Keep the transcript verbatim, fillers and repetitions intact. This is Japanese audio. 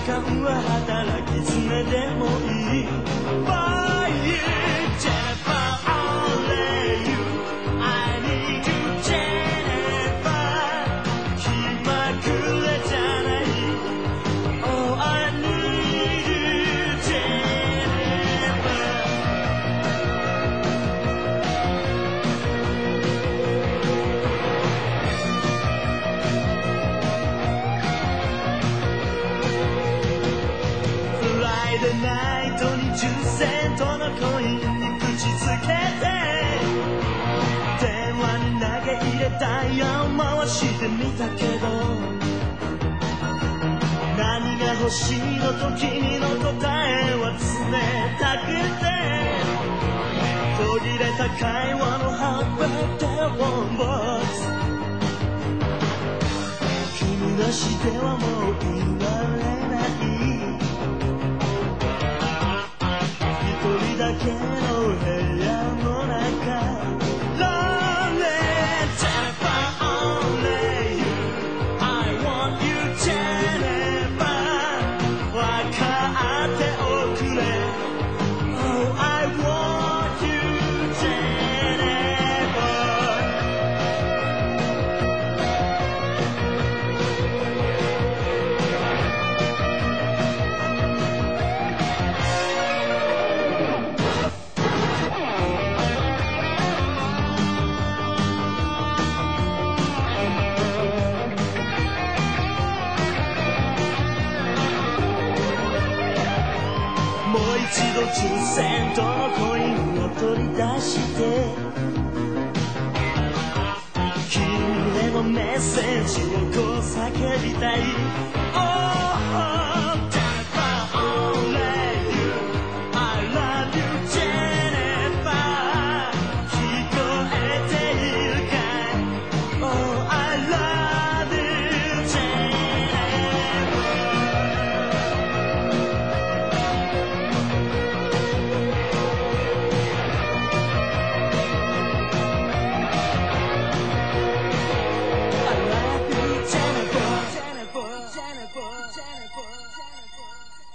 間は働き詰めでもいい By you Jennifer only you I need you Jennifer 気まぐれじゃない Oh I need you Jennifer Friday night にじゅっセントのコインに口つけて電話に投げ入れダイヤを回してみたけど何が欲しいのと君の答えは冷たくて途切れた会話のハーバーデーボックス君なしではもう言われない一人だけの部屋の中 Lonely Jennifer only you I want you Jennifer わかっておくれ Oh I want you Jennifer もう一度じゅっセントのコインを取り出して君へのメッセージをこう叫びたい